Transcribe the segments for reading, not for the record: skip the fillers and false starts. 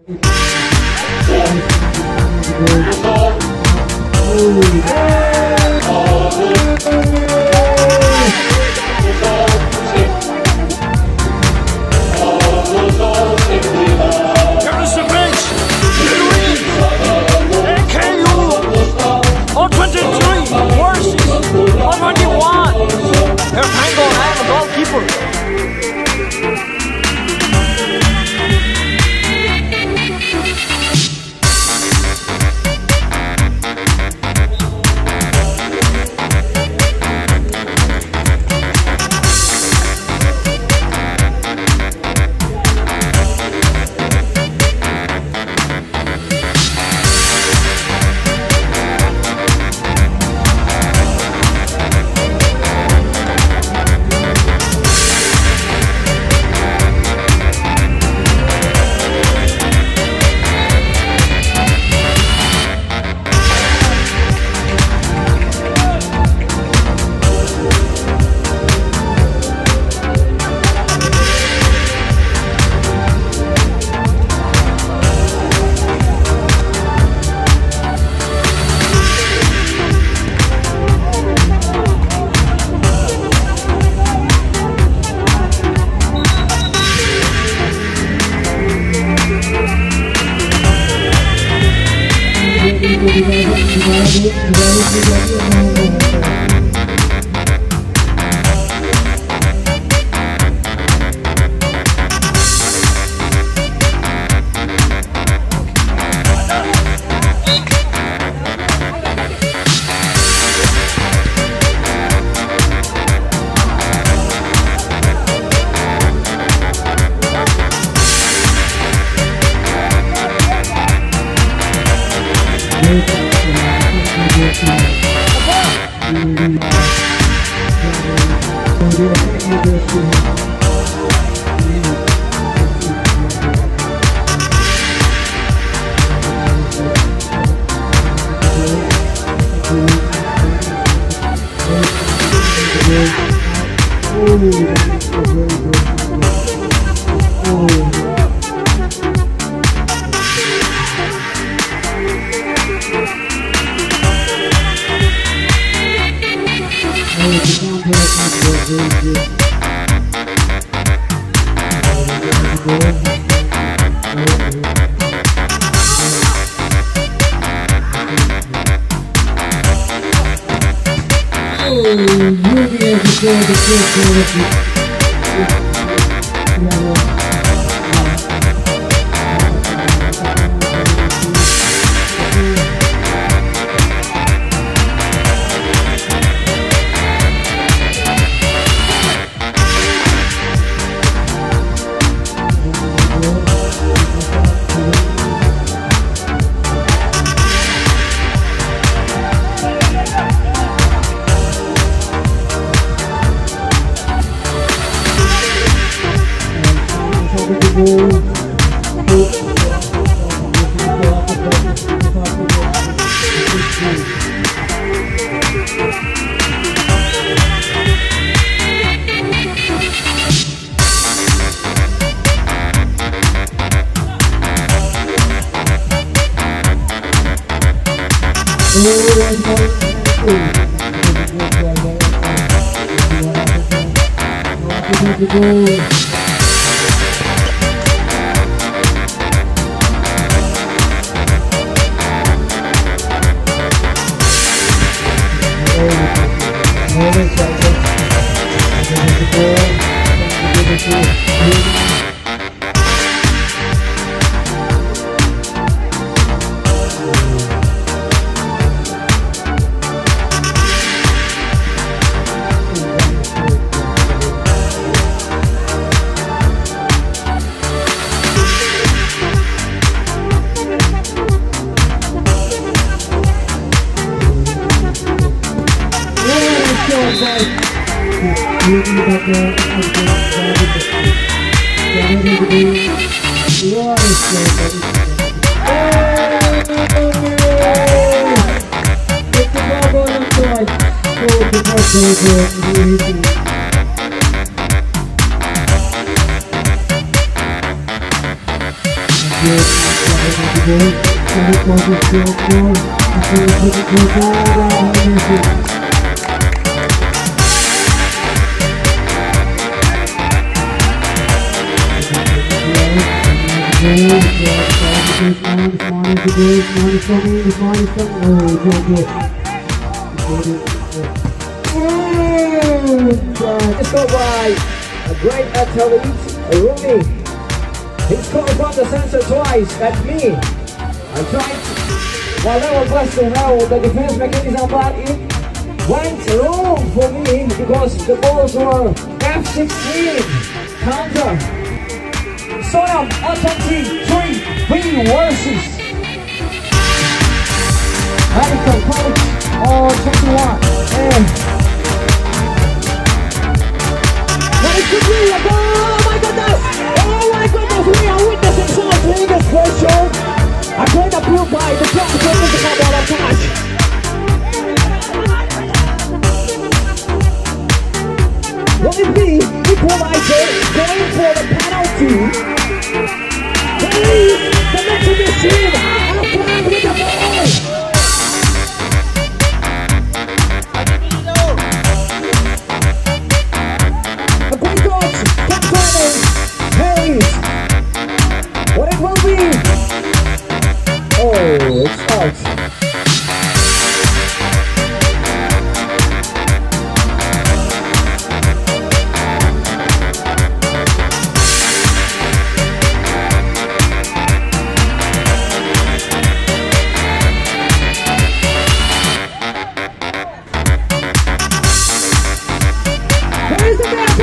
Good. Just go by a great athlete, Rooney. He's called from the center twice. That's me. I tried. While they were busting out the defense mechanism, but it went wrong for me because the balls were F16 counter. So now, attempting 3 versus Medical College or 21. And it could be a goal! Oh my goodness! Oh my goodness! We are witnessing some of the biggest pressure. A great approval by the top physical ball attack. Will it be equalizer going for the penalty? Please, the Mexican team are playing with the ball. What it will be? Oh, it's out. Where's the back?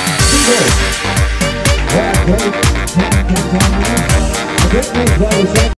Great.